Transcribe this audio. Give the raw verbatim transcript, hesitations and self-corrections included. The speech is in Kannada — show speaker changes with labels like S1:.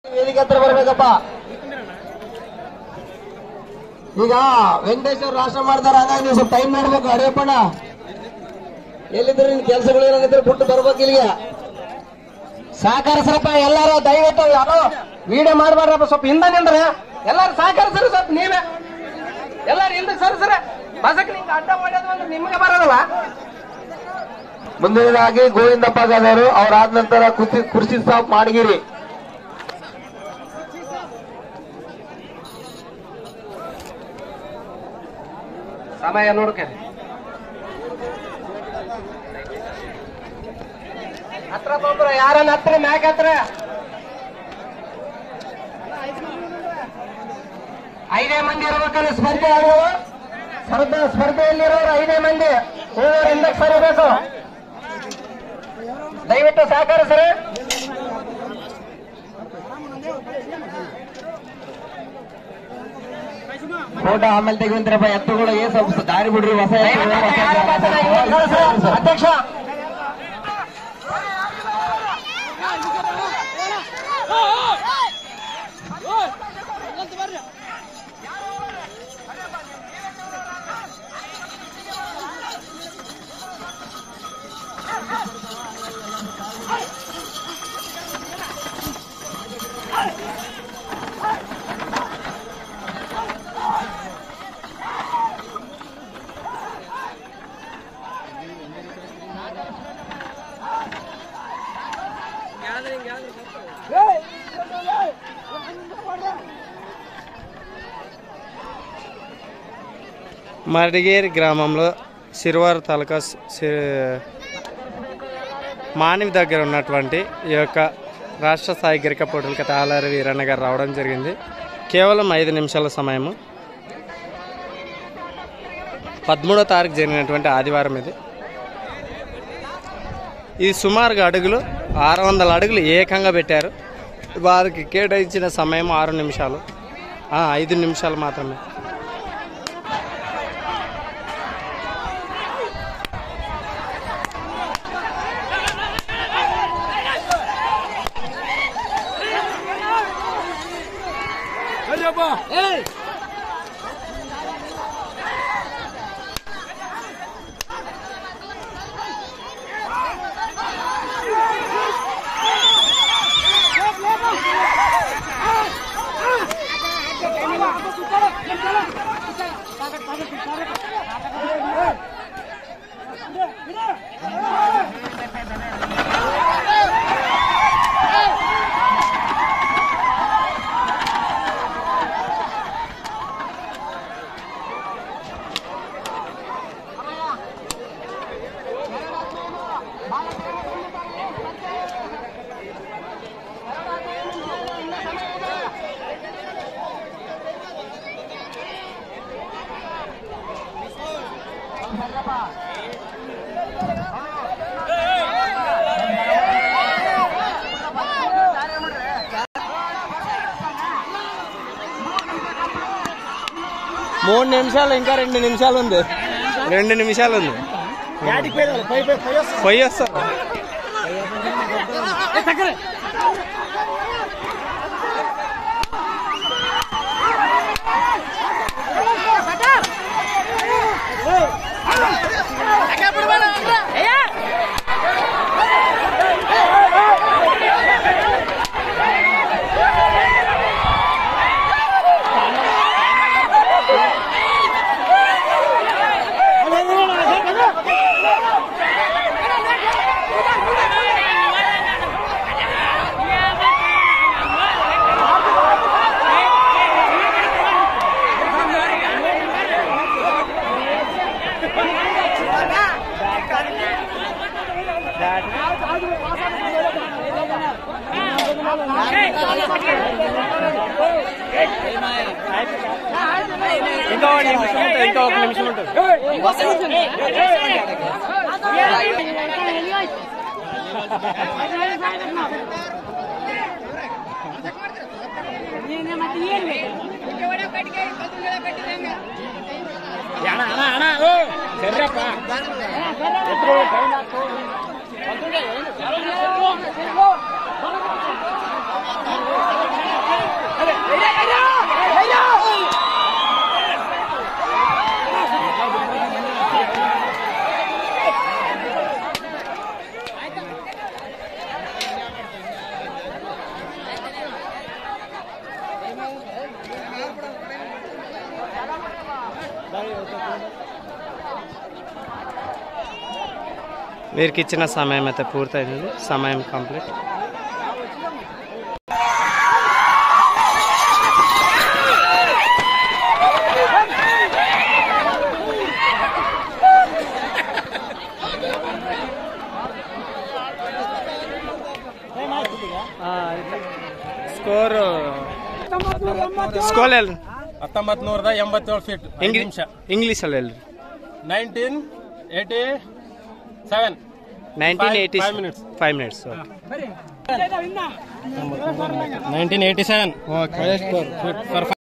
S1: ವೇದಿಕೆ ಹತ್ರ ಬರ್ಬೇಕಪ್ಪ. ಈಗ ವೆಂಕಟೇಶ್ ಅವರು ರಾಷ್ಟ್ರ ಮಾಡ್ತಾರ, ಹಾಗಾಗಿ ನೀವು ಸ್ವಲ್ಪ ಟೈಮ್ ಮಾಡ್ಬೇಕು. ಅಡಿಯಪ್ಪಣ್ಣ ಎಲ್ಲಿದ್ರು ನಿನ್ ಕೆಲಸಗಳು ಏನಾಗಿದ್ರು ಬಿಟ್ಟು ಬರ್ಬೇಕು ಇಲ್ಲಿಗೆ. ಸಹಕರಿಸ್ರಪ್ಪ ಎಲ್ಲಾರು, ದಯವಿಟ್ಟು ಯಾರು ವಿಡಿಯೋ ಮಾಡ್ಬಾರ್ರಪ್ಪ. ಸ್ವಲ್ಪ ಹಿಂದ ನಿಂದ್ರೆ ಎಲ್ಲಾರು ಸಹಕರಿಸ್ರಿ. ಸ್ವಲ್ಪ ನೀವೇ ಎಲ್ಲಾರು ಹಿಂದೆ ಸರಿ ಸರಿ ಬಸಕ್ ನಿಂಗೆ ಅಡ್ಡ ಮಾಡೋದು ಅಂದ್ರೆ ನಿಮ್ಗೆ ಬರೋದಲ್ಲ. ಮುಂದಿನದಾಗಿ ಗೋವಿಂದಪ್ಪ ಗದವರು ಅವ್ರಾದ ನಂತರ ಕುರ್ಚಿ ಕುರ್ಚಿ ಸ್ಟಾಪ್ ಮಾಡಿಗಿರಿ. ಸಮಯ ನೋಡ್ಕೆ ಹತ್ರ ಬಂದ್ರ ಯಾರನ್ನ ಹತ್ರ ಮ್ಯಾಕ್ ಹತ್ರ ಐದೇ ಮಂದಿ ಇರ್ಬೇಕಲ್ಲ ಸ್ಪರ್ಧೆ ಆಗುವ ಸ್ಪರ್ಧೆ ಸ್ಪರ್ಧೆಯಲ್ಲಿರೋರು ಐದೇ ಮಂದಿ ಹೂವರು ಹಿಂದಕ್ಕೆ ಸರಿಬೇಕು. ದಯವಿಟ್ಟು ಸಹಕರಿಸ್ರಿ. ಫೋಟೋ ಆಮೇಲೆ ತೆಗಿವಂತ್ರಪ್ಪ. ಎತ್ತುಗಳು ಏ ಸ್ವಲ್ಪ ದಾರಿ ಬಿಡ್ರಿ. ಹೊಸ ಅಧ್ಯಕ್ಷ
S2: మర్డిగేరి గ్రామంలో సిరివారు తాలూకా మానవి దగ్గర ఉన్నటువంటి ఈ యొక్క రాష్ట్ర స్థాయి గిరిక పోటీలకి తాళారి వీరన్న గారు రావడం జరిగింది. కేవలం ఐదు నిమిషాల సమయము. పదమూడో తారీఖు జరిగినటువంటి ఆదివారం ఇది. ఇది సుమారుగా అడుగులు ఆరు వందల అడుగులు ఏకంగా పెట్టారు. వారికి కేటాయించిన సమయం ఆరు నిమిషాలు ఐదు నిమిషాలు మాత్రమే. మూడు నిమిషాలు ఇంకా రెండు నిమిషాలు ఉంది రెండు నిమిషాలు ఉంది పోయి వస్తారు. ఇంకా ఇంకా ఒక నిమిషం ఉంటుంది. సరే వీరికి ఇచ్చిన సమయం అయితే పూర్తయింది. సమయం కంప్లీట్. ಸ್ಕೋರ್ ಸ್ಕೋರ್ ಹೇಳಿ.
S3: ಹತ್ತೊಂಬತ್ ನೂರದ ಎಂಬತ್ತೇಳು ಫೀಟ್ ನಿಮಿಷ.
S2: ಇಂಗ್ಲೀಷಲ್ಲಿ ಹೇಳಿ.
S3: Nineteen eighty seven
S2: nineteen eighty
S3: Five minutes.
S2: Five minutes.
S3: Nineteen eighty seven